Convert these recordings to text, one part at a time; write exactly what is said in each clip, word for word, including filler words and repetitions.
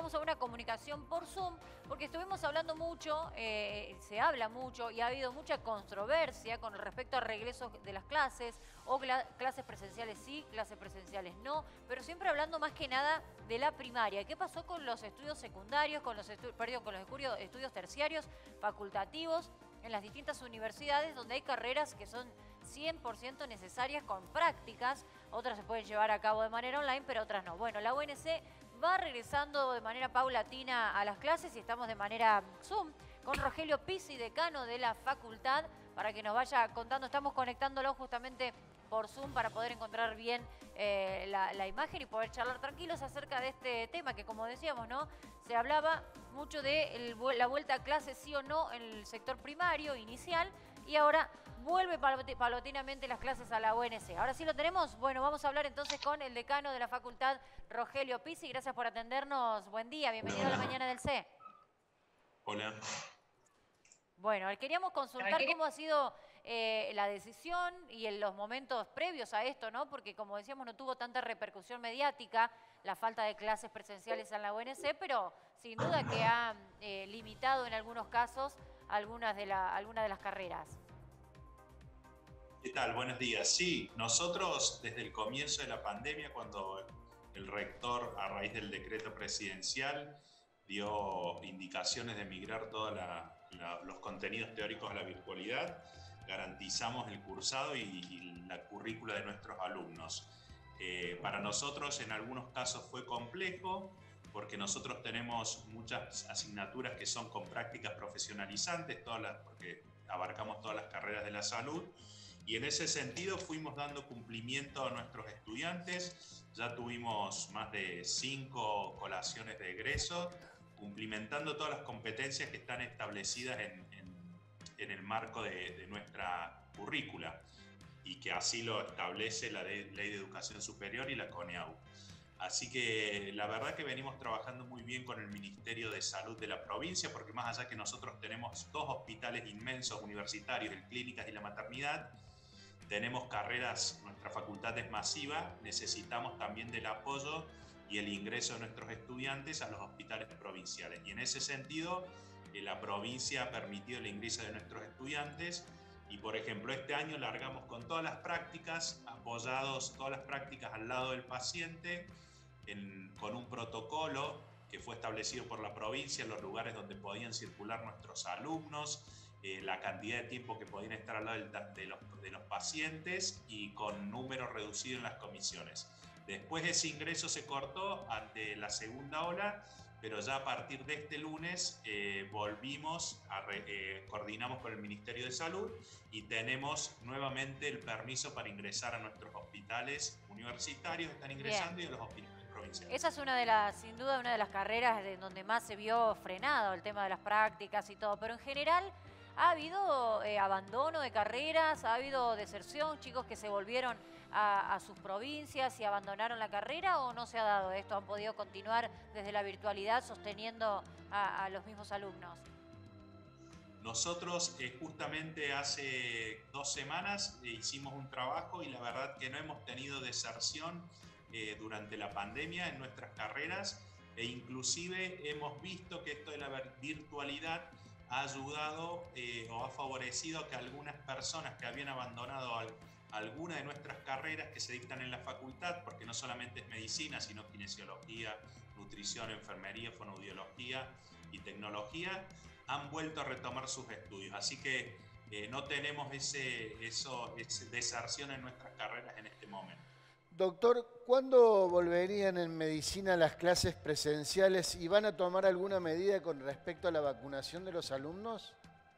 accedemos a una comunicación por Zoom porque estuvimos hablando mucho, eh, se habla mucho y ha habido mucha controversia con respecto a regresos de las clases o cla clases presenciales sí, clases presenciales no, pero siempre hablando más que nada de la primaria. ¿Qué pasó con los estudios secundarios, con los, estu perdón, con los estudios terciarios, facultativos, en las distintas universidades donde hay carreras que son cien por ciento necesarias con prácticas? Otras se pueden llevar a cabo de manera online, pero otras no. Bueno, la U N C va regresando de manera paulatina a las clases y estamos de manera Zoom con Rogelio Pizzi, decano de la facultad, para que nos vaya contando. Estamos conectándolo justamente por Zoom para poder encontrar bien eh, la, la imagen y poder charlar tranquilos acerca de este tema que, como decíamos, ¿no? Se hablaba mucho de el, la vuelta a clases sí o no en el sector primario inicial y ahora vuelve paulatinamente las clases a la U N C. Ahora sí lo tenemos. Bueno, vamos a hablar entonces con el decano de la facultad, Rogelio Pizzi. Gracias por atendernos. Buen día, bienvenido Hola, a la hola. mañana del C. Hola. Bueno, queríamos consultar cómo ha sido eh, la decisión y en los momentos previos a esto, ¿no? Porque, como decíamos, no tuvo tanta repercusión mediática la falta de clases presenciales en la U N C, pero sin duda que ha eh, limitado en algunos casos algunas de, la, algunas de las carreras. ¿Qué tal? Buenos días. Sí, nosotros desde el comienzo de la pandemia, cuando el rector, a raíz del decreto presidencial, dio indicaciones de migrar todos los contenidos teóricos a la virtualidad, garantizamos el cursado y, y la currícula de nuestros alumnos. Eh, para nosotros en algunos casos fue complejo, porque nosotros tenemos muchas asignaturas que son con prácticas profesionalizantes, todas las, porque abarcamos todas las carreras de la salud, y en ese sentido fuimos dando cumplimiento a nuestros estudiantes. Ya tuvimos más de cinco colaciones de egreso, cumplimentando todas las competencias que están establecidas en, en, en el marco de, de nuestra currícula y que así lo establece la de, Ley de Educación Superior y la CONEAU. Así que la verdad que venimos trabajando muy bien con el Ministerio de Salud de la provincia, porque más allá que nosotros tenemos dos hospitales inmensos universitarios, el Clínicas y la Maternidad, tenemos carreras, nuestra facultad es masiva, necesitamos también del apoyo y el ingreso de nuestros estudiantes a los hospitales provinciales. Y en ese sentido, eh, la provincia ha permitido el ingreso de nuestros estudiantes y, por ejemplo, este año largamos con todas las prácticas, apoyados todas las prácticas al lado del paciente, en, con un protocolo que fue establecido por la provincia en los lugares donde podían circular nuestros alumnos, eh, la cantidad de tiempo que podían estar al lado del, de, los, de los pacientes y con números reducidos en las comisiones. Después ese ingreso se cortó ante la segunda ola, pero ya a partir de este lunes eh, volvimos, a re, eh, coordinamos con el Ministerio de Salud y tenemos nuevamente el permiso para ingresar a nuestros hospitales universitarios, están ingresando, Bien. Y a los hospitales provinciales. Esa es una de las, sin duda, una de las carreras de donde más se vio frenado el tema de las prácticas y todo, pero en general ha habido eh, abandono de carreras, ha habido deserción, chicos que se volvieron a, a sus provincias y abandonaron la carrera, ¿o no se ha dado esto? ¿Han podido continuar desde la virtualidad sosteniendo a, a los mismos alumnos? Nosotros eh, justamente hace dos semanas eh, hicimos un trabajo y la verdad que no hemos tenido deserción eh, durante la pandemia en nuestras carreras e inclusive hemos visto que esto de la virtualidad ha ayudado eh, o ha favorecido que algunas personas que habían abandonado al, alguna de nuestras carreras que se dictan en la facultad, porque no solamente es medicina, sino kinesiología, nutrición, enfermería, fonoaudiología y tecnología, han vuelto a retomar sus estudios. Así que eh, no tenemos ese, eso, esa deserción en nuestras carreras en este momento. Doctor, ¿cuándo volverían en medicina las clases presenciales y van a tomar alguna medida con respecto a la vacunación de los alumnos?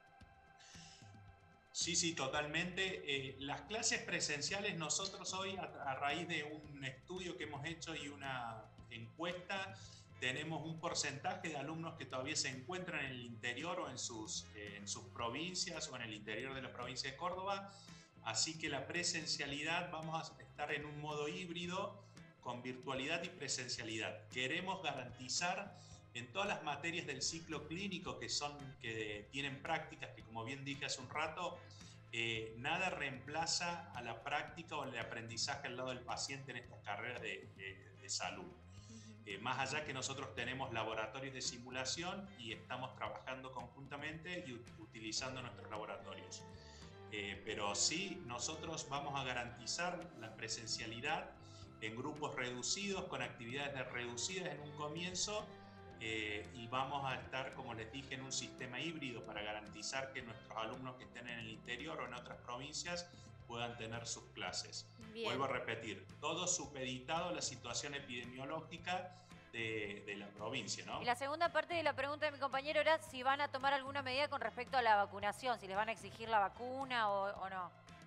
Sí, sí, totalmente. Eh, las clases presenciales nosotros hoy, a, a raíz de un estudio que hemos hecho y una encuesta, tenemos un porcentaje de alumnos que todavía se encuentran en el interior o en sus, eh, en sus provincias o en el interior de la provincia de Córdoba. Así que la presencialidad, vamos a estar en un modo híbrido con virtualidad y presencialidad. Queremos garantizar en todas las materias del ciclo clínico que, son, que tienen prácticas, que como bien dije hace un rato, eh, nada reemplaza a la práctica o el aprendizaje al lado del paciente en estas carreras de, de, de salud. Eh, más allá que nosotros tenemos laboratorios de simulación y estamos trabajando conjuntamente y utilizando nuestros laboratorios. Eh, pero sí, nosotros vamos a garantizar la presencialidad en grupos reducidos, con actividades de reducidas en un comienzo, eh, y vamos a estar, como les dije, en un sistema híbrido para garantizar que nuestros alumnos que estén en el interior o en otras provincias puedan tener sus clases. Bien. Vuelvo a repetir, todo supeditado a la situación epidemiológica de, de la provincia, ¿no? Y la segunda parte de la pregunta de mi compañero era si van a tomar alguna medida con respecto a la vacunación, si les van a exigir la vacuna o, o no.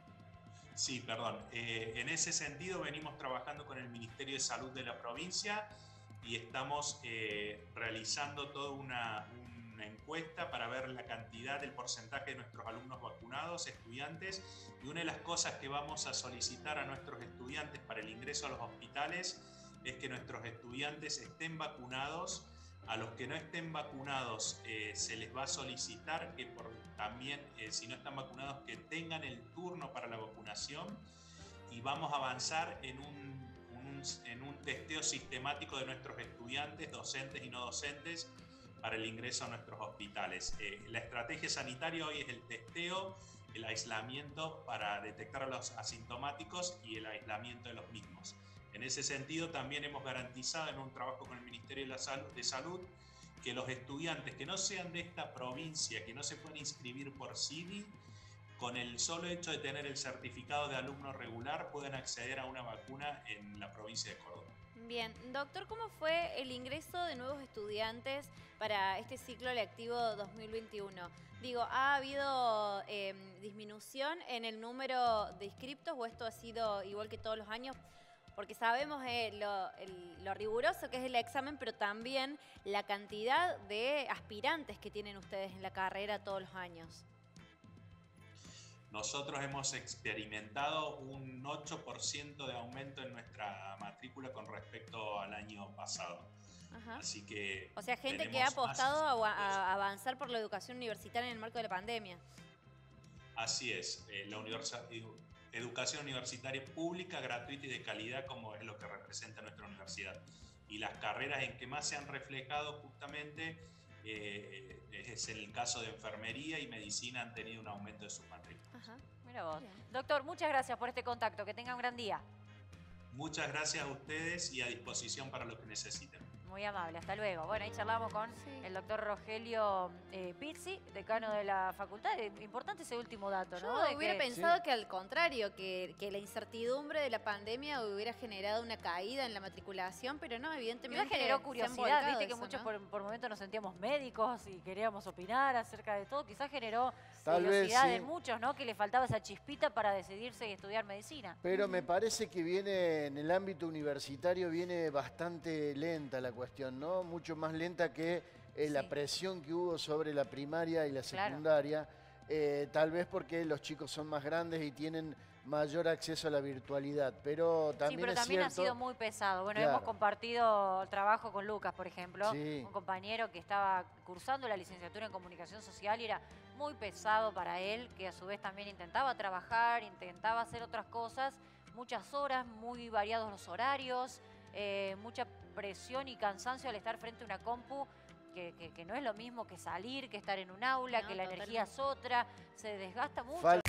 Sí, perdón. Eh, en ese sentido venimos trabajando con el Ministerio de Salud de la provincia y estamos eh, realizando toda una, una encuesta para ver la cantidad, el porcentaje de nuestros alumnos vacunados, estudiantes, y una de las cosas que vamos a solicitar a nuestros estudiantes para el ingreso a los hospitales es que nuestros estudiantes estén vacunados. A los que no estén vacunados eh, se les va a solicitar que por, también, eh, si no están vacunados, que tengan el turno para la vacunación, y vamos a avanzar en un, un, en un testeo sistemático de nuestros estudiantes, docentes y no docentes, para el ingreso a nuestros hospitales. Eh, la estrategia sanitaria hoy es el testeo, el aislamiento para detectar a los asintomáticos y el aislamiento de los mismos. En ese sentido, también hemos garantizado en un trabajo con el Ministerio de, la Salud, de Salud que los estudiantes que no sean de esta provincia, que no se pueden inscribir por C I D I, con el solo hecho de tener el certificado de alumno regular, pueden acceder a una vacuna en la provincia de Córdoba. Bien, doctor, ¿cómo fue el ingreso de nuevos estudiantes para este ciclo lectivo dos mil veintiuno? Digo, ¿ha habido eh, disminución en el número de inscriptos o esto ha sido igual que todos los años? Porque sabemos eh, lo, el, lo riguroso que es el examen, pero también la cantidad de aspirantes que tienen ustedes en la carrera todos los años. Nosotros hemos experimentado un ocho por ciento de aumento en nuestra matrícula con respecto al año pasado. Ajá. Así que o sea, gente que ha apostado a, a avanzar por la educación universitaria en el marco de la pandemia. Así es, eh, la universidad... educación universitaria pública, gratuita y de calidad, como es lo que representa nuestra universidad. Y las carreras en que más se han reflejado justamente eh, es en el caso de enfermería y medicina, han tenido un aumento de sus matrículas. Ajá. Mira vos. Bien. Doctor, muchas gracias por este contacto. Que tenga un gran día. Muchas gracias a ustedes y a disposición para lo que necesiten. Muy amable, hasta luego. Bueno, ahí charlamos con sí. el doctor Rogelio eh, Pizzi, decano de la facultad. Importante ese último dato, ¿no? Yo de hubiera que... pensado sí. que al contrario, que, que la incertidumbre de la pandemia hubiera generado una caída en la matriculación, pero no, evidentemente Quizás generó curiosidad, viste que eso, muchos ¿no? por, por momentos nos sentíamos médicos y queríamos opinar acerca de todo. Quizás generó Tal curiosidad vez, sí. en muchos, ¿no? Que le faltaba esa chispita para decidirse y estudiar medicina. Pero me parece que viene, en el ámbito universitario, viene bastante lenta la cuestión, ¿no? Mucho más lenta que eh, la Sí. presión que hubo sobre la primaria y la Claro. secundaria. Eh, tal vez porque los chicos son más grandes y tienen mayor acceso a la virtualidad. Pero también sí, pero es también cierto, ha sido muy pesado. Bueno, Claro. hemos compartido el trabajo con Lucas, por ejemplo, Sí. un compañero que estaba cursando la licenciatura en comunicación social y era muy pesado para él, que a su vez también intentaba trabajar, intentaba hacer otras cosas, muchas horas, muy variados los horarios, eh, mucha presión y cansancio al estar frente a una compu, que, que, que no es lo mismo que salir, que estar en un aula, No, que la totalmente. energía es otra, se desgasta mucho. Falta